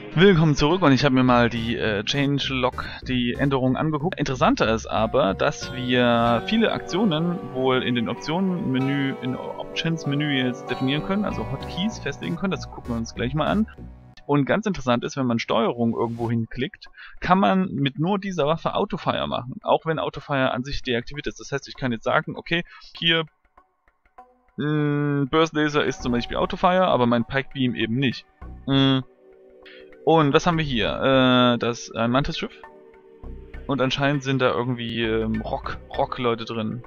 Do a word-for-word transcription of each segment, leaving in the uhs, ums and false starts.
Willkommen zurück und ich habe mir mal die äh, Changelog, die Änderungen angeguckt. Interessanter ist aber, dass wir viele Aktionen wohl in den Optionen-Menü, in Options-Menü jetzt definieren können, also Hotkeys festlegen können. Das gucken wir uns gleich mal an. Und ganz interessant ist, wenn man Steuerung irgendwo hinklickt, kann man mit nur dieser Waffe Autofire machen, auch wenn Autofire an sich deaktiviert ist. Das heißt, ich kann jetzt sagen, okay, hier mh, Burst Laser ist zum Beispiel Autofire, aber mein Pike Beam eben nicht. Mh. Und was haben wir hier? Äh, das ein Mantis-Schiff. Und anscheinend sind da irgendwie ähm, Rock, Rock-Leute drin.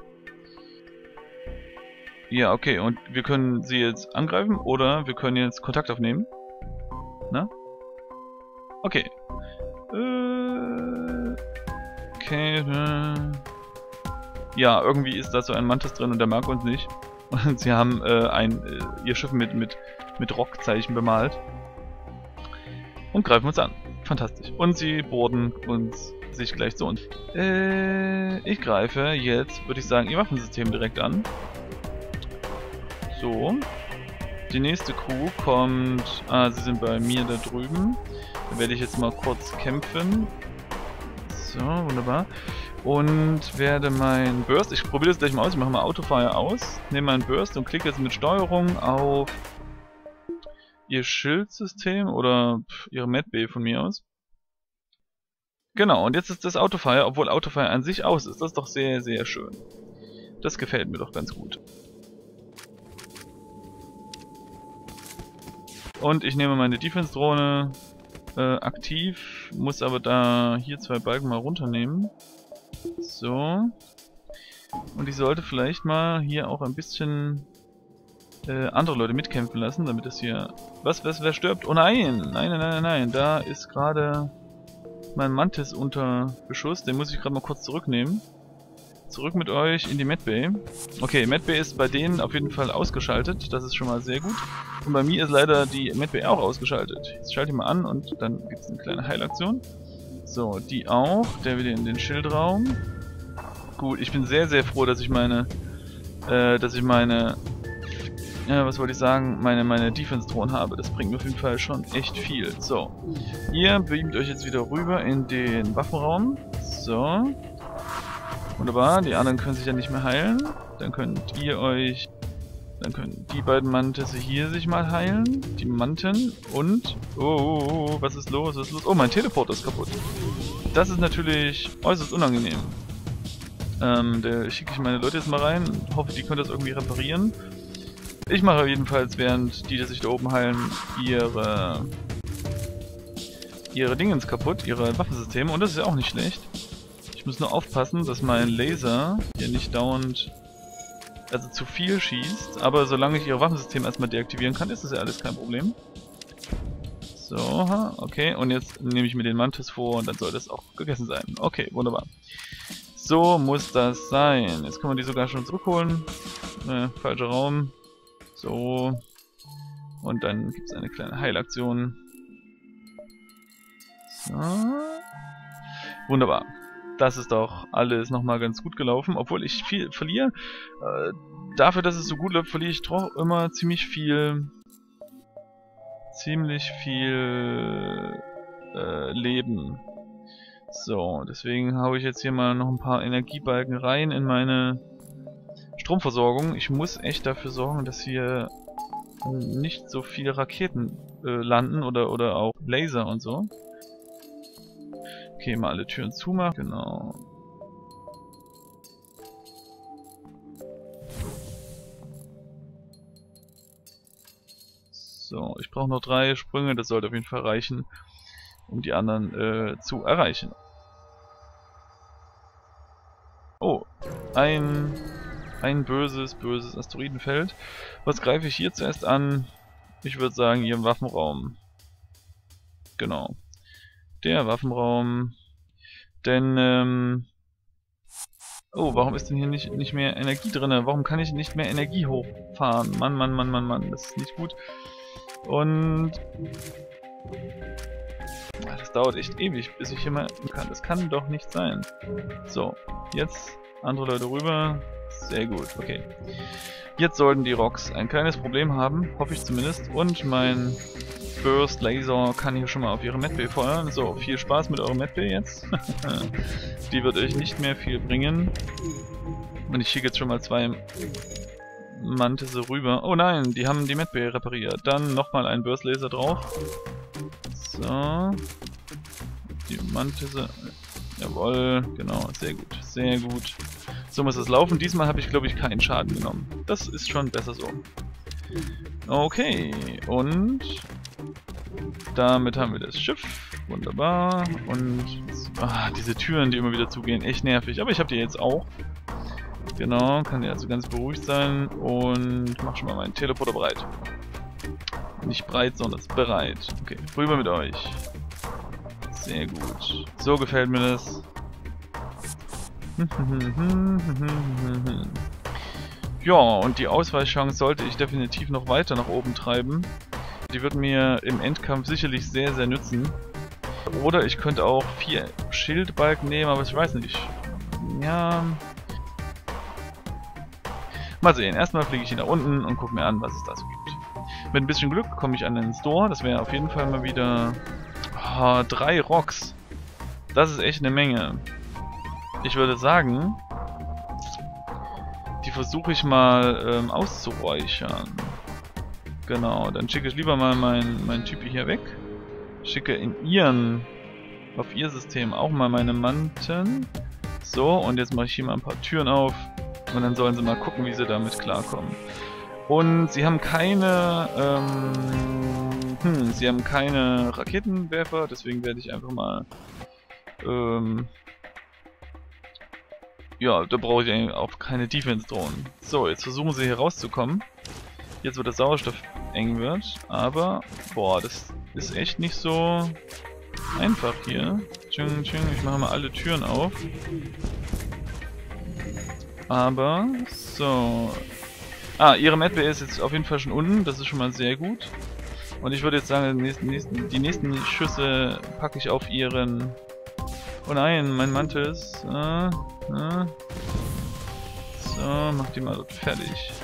Ja, okay. Und wir können sie jetzt angreifen oder wir können jetzt Kontakt aufnehmen. Na? Okay. Äh, okay. Äh. Ja, irgendwie ist da so ein Mantis drin und der mag uns nicht. Und sie haben äh, ein äh, ihr Schiff mit mit mit Rockzeichen bemalt. Und greifen uns an. Fantastisch. Und sie boarden uns sich gleich zu uns. Äh, ich greife jetzt, würde ich sagen, ihr Waffensystem direkt an. So. Die nächste Crew kommt... Ah, sie sind bei mir da drüben. Da werde ich jetzt mal kurz kämpfen. So, wunderbar. Und werde mein Burst... Ich probiere das gleich mal aus. Ich mache mal Autofire aus. Nehme meinen Burst und klicke jetzt mit Steuerung auf... ihr Schildsystem oder pff, ihre Medbay von mir aus. Genau, und jetzt ist das Autofire, obwohl Autofire an sich aus ist. Das ist doch sehr, sehr schön. Das gefällt mir doch ganz gut. Und ich nehme meine Defense-Drohne äh, aktiv, muss aber da hier zwei Balken mal runternehmen. So. Und ich sollte vielleicht mal hier auch ein bisschen... Äh, andere Leute mitkämpfen lassen, damit es hier... Was, was, wer stirbt? Oh nein! Nein, nein, nein, nein, da ist gerade mein Mantis unter Beschuss, den muss ich gerade mal kurz zurücknehmen. Zurück mit euch in die Medbay. Okay, Medbay ist bei denen auf jeden Fall ausgeschaltet, das ist schon mal sehr gut. Und bei mir ist leider die Medbay auch ausgeschaltet. Jetzt schalte ich mal an und dann gibt es eine kleine Heilaktion. So, die auch, der wieder in den Schildraum. Gut, ich bin sehr, sehr froh, dass ich meine... Äh, dass ich meine... Ja, was wollte ich sagen? Meine, meine Defense-Drohnen habe. Das bringt mir auf jeden Fall schon echt viel. So. Ihr beamt euch jetzt wieder rüber in den Waffenraum. So. Wunderbar. Die anderen können sich ja nicht mehr heilen. Dann könnt ihr euch... Dann können die beiden Mantisse hier sich mal heilen. Die Manten. Und... Oh, oh, oh, was ist los? Was ist los? Oh, mein Teleporter ist kaputt. Das ist natürlich äußerst unangenehm. Ähm, da schicke ich meine Leute jetzt mal rein. Hoffe, die können das irgendwie reparieren. Ich mache jedenfalls, während die, die sich da oben heilen, ihre ihre Dingens kaputt, ihre Waffensysteme, und das ist ja auch nicht schlecht. Ich muss nur aufpassen, dass mein Laser hier nicht dauernd, also zu viel schießt, aber solange ich ihre Waffensysteme erstmal deaktivieren kann, ist das ja alles kein Problem. So, okay, und jetzt nehme ich mir den Mantis vor und dann soll das auch gegessen sein. Okay, wunderbar. So muss das sein. Jetzt können wir die sogar schon zurückholen. Äh, falscher Raum. So. Und dann gibt es eine kleine Heilaktion. So. Wunderbar. Das ist doch alles nochmal ganz gut gelaufen. Obwohl ich viel verliere. Äh, dafür, dass es so gut läuft, verliere ich doch immer ziemlich viel... Ziemlich viel... Äh, Leben. So, deswegen habe ich jetzt hier mal noch ein paar Energiebalken rein in meine... Stromversorgung. Ich muss echt dafür sorgen, dass hier nicht so viele Raketen äh, landen oder oder auch Laser und so. Okay, mal alle Türen zumachen. Genau. So, ich brauche noch drei Sprünge. Das sollte auf jeden Fall reichen, um die anderen äh, zu erreichen. Oh, ein... Ein böses, böses Asteroidenfeld. Was greife ich hier zuerst an? Ich würde sagen, hier im Waffenraum. Genau. Der Waffenraum. Denn, ähm... Oh, warum ist denn hier nicht, nicht mehr Energie drin? Warum kann ich nicht mehr Energie hochfahren? Mann, Mann, Mann, Mann, Mann. Das ist nicht gut. Und... Das dauert echt ewig, bis ich hier mal kann. Das kann doch nicht sein. So, jetzt andere Leute rüber. Sehr gut, okay. Jetzt sollten die Rocks ein kleines Problem haben, hoffe ich zumindest. Und mein Burst Laser kann hier schon mal auf ihre Medbay feuern. So, viel Spaß mit eurer Medbay jetzt. Die wird euch nicht mehr viel bringen. Und ich schicke jetzt schon mal zwei Mantisse rüber. Oh nein, die haben die Medbay repariert. Dann nochmal ein Burst Laser drauf. So. Die Mantisse. Jawohl, genau, sehr gut, sehr gut. So muss es laufen. Diesmal habe ich, glaube ich, keinen Schaden genommen. Das ist schon besser so. Okay, und damit haben wir das Schiff. Wunderbar. Und ah, diese Türen, die immer wieder zugehen, echt nervig. Aber ich habe die jetzt auch. Genau, kann ja also ganz beruhigt sein. Und mach schon mal meinen Teleporter bereit. Nicht breit, sondern bereit. Okay, rüber mit euch. Sehr gut. So gefällt mir das. Ja, und die Ausweichchance sollte ich definitiv noch weiter nach oben treiben. Die wird mir im Endkampf sicherlich sehr, sehr nützen. Oder ich könnte auch vier Schildbalken nehmen, aber ich weiß nicht. Ja. Mal sehen. Erstmal fliege ich hier nach unten und gucke mir an, was es da so gibt. Mit ein bisschen Glück komme ich an den Store. Das wäre auf jeden Fall mal wieder... Oh, drei Rocks. Das ist echt eine Menge. Ich würde sagen, die versuche ich mal ähm, auszuräuchern. Genau, dann schicke ich lieber mal meinen mein Typi hier weg. Schicke in ihren, auf ihr System auch mal meine Manten. So, und jetzt mache ich hier mal ein paar Türen auf. Und dann sollen sie mal gucken, wie sie damit klarkommen. Und sie haben keine, ähm, hm, sie haben keine Raketenwerfer, deswegen werde ich einfach mal, ähm, ja, da brauche ich eigentlich auch keine Defense-Drohnen. So, jetzt versuchen sie hier rauszukommen. Jetzt wird der Sauerstoff eng wird, aber, boah, das ist echt nicht so einfach hier. Tschung, tschung, ich mache mal alle Türen auf. Aber, so. Ah, ihre Medbay ist jetzt auf jeden Fall schon unten, das ist schon mal sehr gut. Und ich würde jetzt sagen, die nächsten, nächsten, die nächsten Schüsse packe ich auf ihren... Oh nein, mein Mantel ist... Äh, äh. So, mach die mal dort fertig.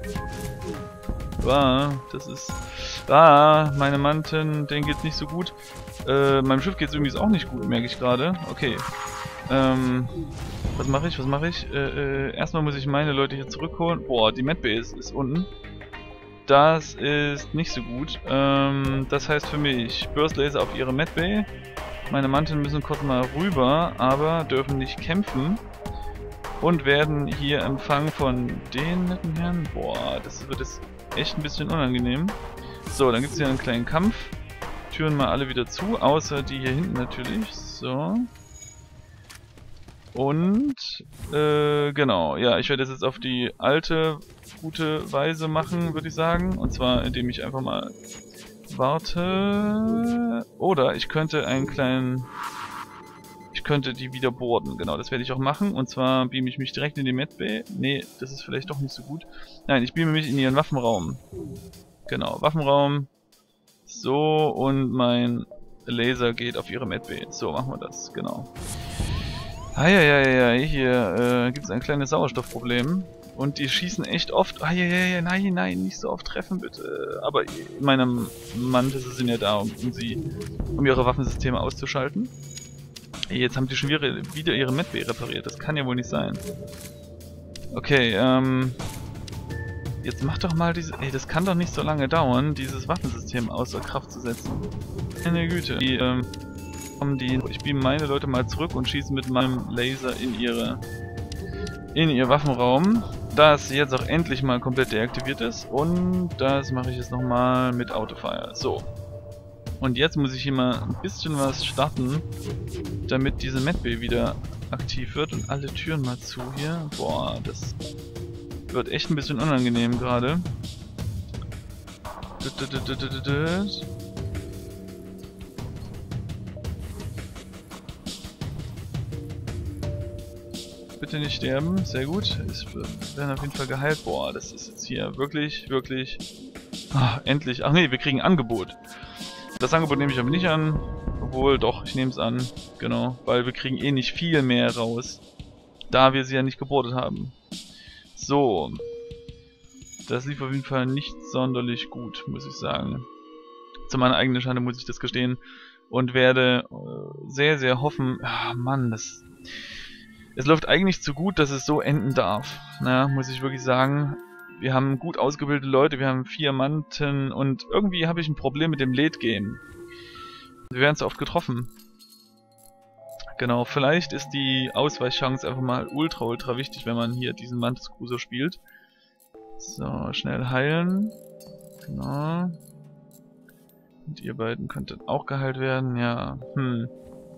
Ah, das ist... Ah, meine Manten, denen geht's nicht so gut. Äh, meinem Schiff geht's übrigens auch nicht gut, merke ich gerade. Okay. Ähm... Was mache ich? Was mache ich? Äh, äh, erstmal muss ich meine Leute hier zurückholen. Boah, die Medbay ist, ist unten. Das ist nicht so gut. Ähm, das heißt für mich, Burst Laser auf ihre Medbay. Meine Manteln müssen kurz mal rüber, aber dürfen nicht kämpfen. Und werden hier empfangen von den netten Herren. Boah, das wird jetzt echt ein bisschen unangenehm. So, dann gibt es hier einen kleinen Kampf. Türen mal alle wieder zu, außer die hier hinten natürlich. So. Und, äh, genau, ja, ich werde das jetzt auf die alte, gute Weise machen, würde ich sagen. Und zwar, indem ich einfach mal warte. Oder ich könnte einen kleinen... Ich könnte die wieder boarden, genau, das werde ich auch machen. Und zwar beame ich mich direkt in die Medbay. Nee, das ist vielleicht doch nicht so gut. Nein, ich beame mich in ihren Waffenraum. Genau, Waffenraum. So, und mein Laser geht auf ihre Medbay. So, machen wir das, genau. Eieieiei, hier äh, gibt es ein kleines Sauerstoffproblem. Und die schießen echt oft. Eieiei, nein, nein, nicht so oft treffen, bitte. Aber meine Mantisse sind ja da, um, um sie, um ihre Waffensysteme auszuschalten. Jetzt haben die schon wieder, wieder ihre Medbay repariert. Das kann ja wohl nicht sein. Okay, ähm... Jetzt mach doch mal diese... Ey, das kann doch nicht so lange dauern, dieses Waffensystem außer Kraft zu setzen. Meine Güte. Die, ähm... Die, ich beam meine Leute mal zurück und schieße mit meinem Laser in ihre in ihr Waffenraum, das jetzt auch endlich mal komplett deaktiviert ist, und das mache ich jetzt nochmal mit Autofire. So. Und jetzt muss ich hier mal ein bisschen was starten, damit diese Medbay wieder aktiv wird, und alle Türen mal zu hier. Boah, das wird echt ein bisschen unangenehm gerade. Bitte nicht sterben, sehr gut. Es werden auf jeden Fall geheilt. Boah, das ist jetzt hier wirklich, wirklich... Ach, endlich. Ach nee, wir kriegen ein Angebot. Das Angebot nehme ich aber nicht an. Obwohl, doch, ich nehme es an. Genau, weil wir kriegen eh nicht viel mehr raus. Da wir sie ja nicht gebordet haben. So. Das lief auf jeden Fall nicht sonderlich gut, muss ich sagen. Zu meiner eigenen Schande muss ich das gestehen. Und werde äh, sehr, sehr hoffen... Ah, Mann, das... Es läuft eigentlich zu gut, dass es so enden darf. Na, muss ich wirklich sagen. Wir haben gut ausgebildete Leute, wir haben Diamanten und irgendwie habe ich ein Problem mit dem Late-Game. Wir werden zu oft getroffen. Genau, vielleicht ist die Ausweichchance einfach mal ultra, ultra wichtig, wenn man hier diesen Mantis Cruiser spielt. So, schnell heilen. Genau. Und ihr beiden könntet auch geheilt werden, ja. Hm.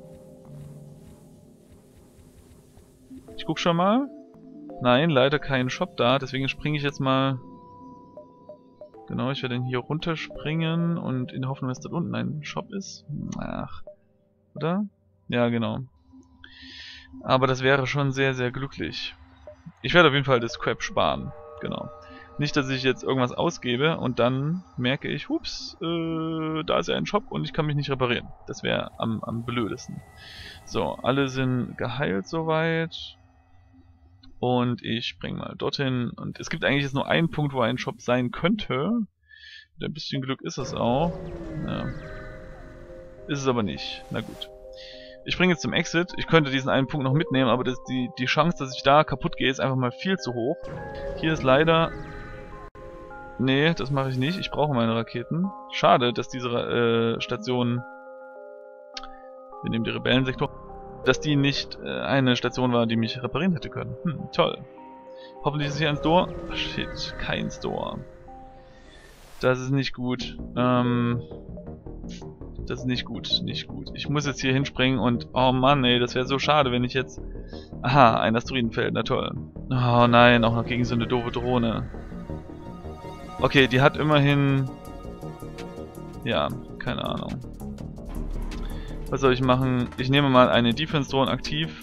Ich guck schon mal. Nein, leider kein Shop da, deswegen springe ich jetzt mal... Genau, ich werde dann hier runterspringen und in der Hoffnung, dass dort unten ein Shop ist. Ach, oder? Ja, genau. Aber das wäre schon sehr, sehr glücklich. Ich werde auf jeden Fall das Scrap sparen. Genau. Nicht, dass ich jetzt irgendwas ausgebe und dann merke ich, hups, äh, da ist ja ein Shop und ich kann mich nicht reparieren. Das wäre am, am blödesten. So, alle sind geheilt soweit. Und ich springe mal dorthin. Und es gibt eigentlich jetzt nur einen Punkt, wo ein Shop sein könnte. Mit ein bisschen Glück ist es auch. Ja. Ist es aber nicht. Na gut. Ich springe jetzt zum Exit. Ich könnte diesen einen Punkt noch mitnehmen, aber das, die, die Chance, dass ich da kaputt gehe, ist einfach mal viel zu hoch. Hier ist leider... Nee, das mache ich nicht. Ich brauche meine Raketen. Schade, dass diese äh, Station... Wir nehmen die Rebellensektor... Dass die nicht äh, eine Station war, die mich reparieren hätte können. Hm, toll. Hoffentlich ist hier ein Store. Shit, kein Store. Das ist nicht gut. Ähm... Das ist nicht gut, nicht gut. Ich muss jetzt hier hinspringen und... Oh Mann, ey, das wäre so schade, wenn ich jetzt... Aha, ein Asteroidenfeld, na toll. Oh nein, auch noch gegen so eine doofe Drohne. Okay, die hat immerhin... Ja, keine Ahnung. Was soll ich machen? Ich nehme mal eine Defense-Drone aktiv.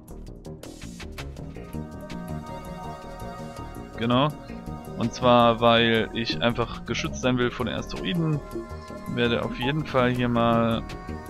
Genau. Und zwar, weil ich einfach geschützt sein will vor den Asteroiden. Werde auf jeden Fall hier mal...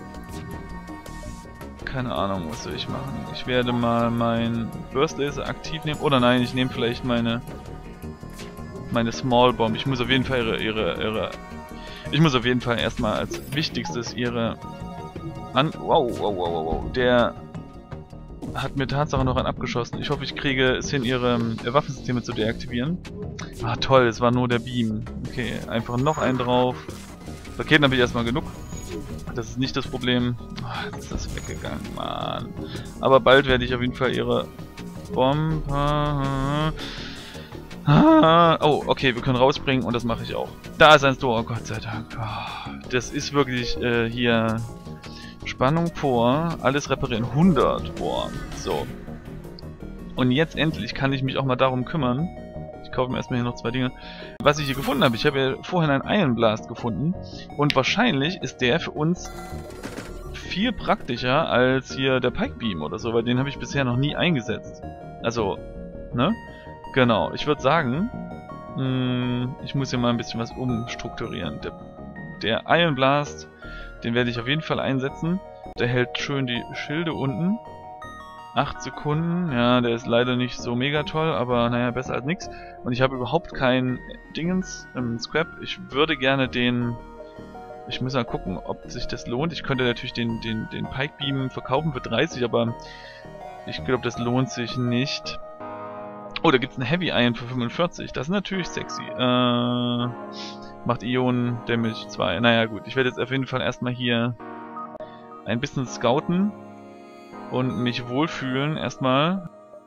Keine Ahnung, was soll ich machen? Ich werde mal mein Burst Laser aktiv nehmen. Oder nein, ich nehme vielleicht meine... Meine Small Bomb. Ich muss auf jeden Fall ihre... ihre, ihre ich muss auf jeden Fall erstmal als wichtigstes ihre... An wow, wow, wow, wow, wow. Der hat mir Tatsache noch einen abgeschossen. Ich hoffe, ich kriege es hin, ihre äh, Waffensysteme zu deaktivieren. Ah, toll, es war nur der Beam. Okay, einfach noch einen drauf. Raketen habe ich erstmal genug. Das ist nicht das Problem. Oh, jetzt ist das weggegangen, Mann. Aber bald werde ich auf jeden Fall ihre Bombe... Ah, oh, okay, wir können rausspringen und das mache ich auch. Da ist ein Store, oh Gott sei Dank. Oh, das ist wirklich äh, hier... Spannung vor, alles reparieren, hundert, boah, so. Und jetzt endlich kann ich mich auch mal darum kümmern. Ich kaufe mir erstmal hier noch zwei Dinge. Was ich hier gefunden habe, ich habe ja vorhin einen Iron Blast gefunden. Und wahrscheinlich ist der für uns viel praktischer als hier der Pike Beam oder so, weil den habe ich bisher noch nie eingesetzt. Also, ne? Genau, ich würde sagen, mh, ich muss hier mal ein bisschen was umstrukturieren. Der, der Iron Blast... Den werde ich auf jeden Fall einsetzen. Der hält schön die Schilde unten. acht Sekunden. Ja, der ist leider nicht so mega toll, aber naja, besser als nichts. Und ich habe überhaupt kein Dingens im Scrap. Ich würde gerne den... Ich muss mal gucken, ob sich das lohnt. Ich könnte natürlich den, den, den Pike Beam verkaufen für dreißig, aber ich glaube, das lohnt sich nicht. Oh, da gibt es einen Heavy Iron für fünfundvierzig. Das ist natürlich sexy. Äh... Macht Ionen Damage zwei. Naja gut, ich werde jetzt auf jeden Fall erstmal hier ein bisschen scouten und mich wohlfühlen erstmal.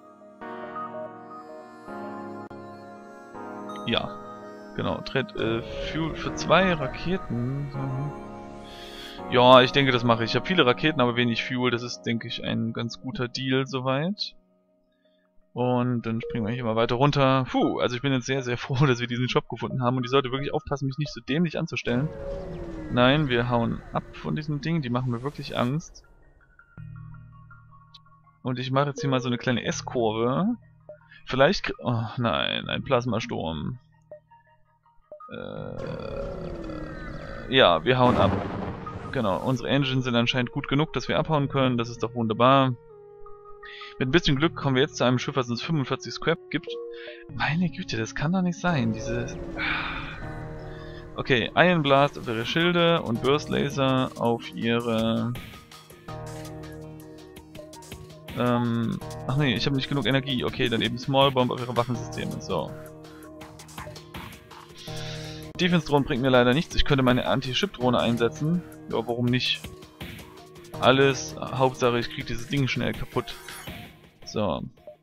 Ja, genau. Tritt äh, für, für zwei Raketen. Ja, ich denke, das mache ich. Ich habe viele Raketen, aber wenig Fuel. Das ist, denke ich, ein ganz guter Deal soweit. Und dann springen wir hier mal weiter runter. Puh, also ich bin jetzt sehr, sehr froh, dass wir diesen Shop gefunden haben. Und ich sollte wirklich aufpassen, mich nicht so dämlich anzustellen. Nein, wir hauen ab von diesem Ding. Die machen mir wirklich Angst. Und ich mache jetzt hier mal so eine kleine S-Kurve. Vielleicht... Oh nein, ein Plasmasturm. Äh, ja, wir hauen ab. Genau, unsere Engines sind anscheinend gut genug, dass wir abhauen können. Das ist doch wunderbar. Mit ein bisschen Glück kommen wir jetzt zu einem Schiff, was uns fünfundvierzig Scrap gibt. Meine Güte, das kann doch nicht sein. Diese... Okay, Iron Blast auf ihre Schilde und Burst Laser auf ihre... Ähm, ach nee, ich habe nicht genug Energie. Okay, dann eben Small Bomb auf ihre Waffensysteme. So. Defense-Drohne bringt mir leider nichts. Ich könnte meine Anti-Ship-Drohne einsetzen. Ja, warum nicht? Alles, Hauptsache ich kriege dieses Ding schnell kaputt. So.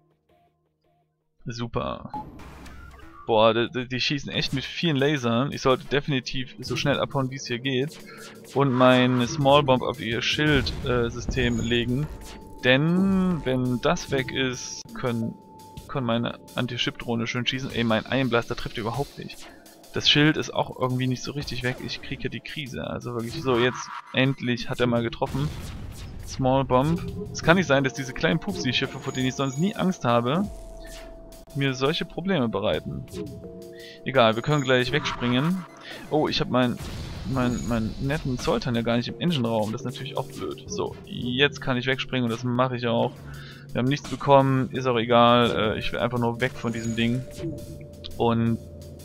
Super. Boah, die, die schießen echt mit vielen Lasern. Ich sollte definitiv so schnell abhauen, wie es hier geht. Und mein Small Bomb auf ihr Schildsystem äh, legen. Denn, wenn das weg ist, können, können meine Anti-Ship-Drohne schön schießen. Ey, mein Iron Blaster trifft überhaupt nicht. Das Schild ist auch irgendwie nicht so richtig weg. Ich kriege hier die Krise. Also wirklich so, jetzt endlich hat er mal getroffen. Small Bomb. Es kann nicht sein, dass diese kleinen Pupsi-Schiffe, vor denen ich sonst nie Angst habe, mir solche Probleme bereiten. Egal, wir können gleich wegspringen. Oh, ich habe meinen mein, mein netten Zoltan ja gar nicht im Engine-Raum. Das ist natürlich auch blöd. So, jetzt kann ich wegspringen und das mache ich auch. Wir haben nichts bekommen, ist auch egal. Ich will einfach nur weg von diesem Ding. Und...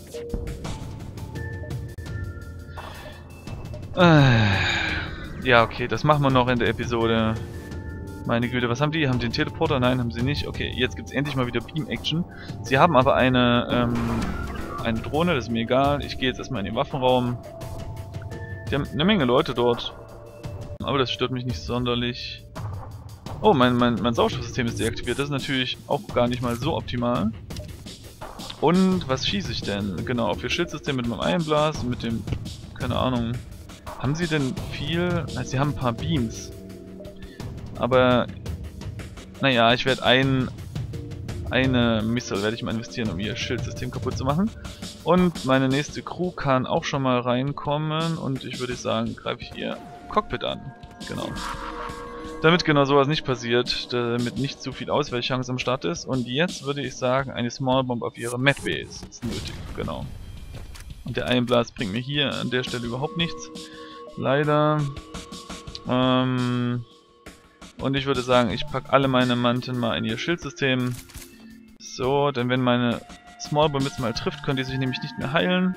Ja, okay, das machen wir noch in der Episode. Meine Güte, was haben die? Haben die einen Teleporter? Nein, haben sie nicht. Okay, jetzt gibt es endlich mal wieder Beam-Action. Sie haben aber eine, ähm, eine Drohne, das ist mir egal. Ich gehe jetzt erstmal in den Waffenraum. Die haben eine Menge Leute dort. Aber das stört mich nicht sonderlich. Oh, mein, mein, mein Sauerstoffsystem ist deaktiviert. Das ist natürlich auch gar nicht mal so optimal. Und was schieße ich denn? Genau, auf ihr Schildsystem mit meinem Iron Blast und mit dem... Keine Ahnung... Haben sie denn viel? Also sie haben ein paar Beams. Aber, naja, ich werde ein, eine Missile werde ich mal investieren, um ihr Schildsystem kaputt zu machen. Und meine nächste Crew kann auch schon mal reinkommen. Und ich würde sagen, greife ich ihr Cockpit an. Genau. Damit genau sowas nicht passiert, damit nicht zu viel Ausweichchance am Start ist. Und jetzt würde ich sagen, eine Small Bomb auf ihre Medbase ist nötig. Genau. Und der Iron Blast bringt mir hier an der Stelle überhaupt nichts. Leider. Ähm, und ich würde sagen, ich packe alle meine Manten mal in ihr Schildsystem. So, denn wenn meine Small Bomb jetzt mal trifft, können die sich nämlich nicht mehr heilen.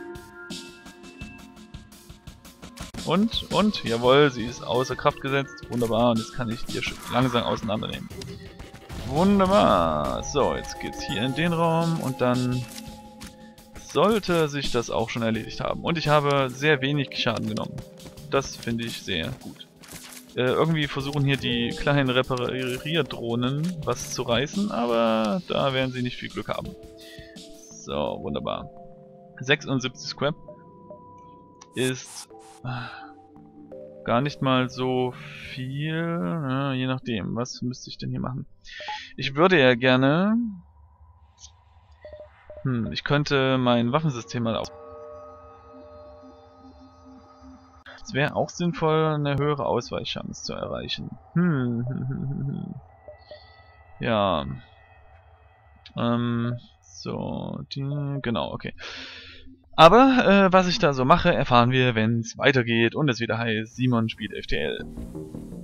Und, und, jawohl, sie ist außer Kraft gesetzt. Wunderbar, und jetzt kann ich die langsam auseinandernehmen. Wunderbar. So, jetzt geht's hier in den Raum und dann sollte sich das auch schon erledigt haben. Und ich habe sehr wenig Schaden genommen. Das finde ich sehr gut. Äh, irgendwie versuchen hier die kleinen Reparierdrohnen was zu reißen, aber da werden sie nicht viel Glück haben. So, wunderbar. sechsundsiebzig Scrap ist gar nicht mal so viel, na, je nachdem. Was müsste ich denn hier machen? Ich würde ja gerne... Hm, ich könnte mein Waffensystem mal aus... Es wäre auch sinnvoll, eine höhere Ausweichchance zu erreichen. Hm, hm, hm, hm, hm. Ja. Ähm, so, die, genau, okay. Aber, äh, was ich da so mache, erfahren wir, wenn es weitergeht und es wieder heißt, Simon spielt F T L.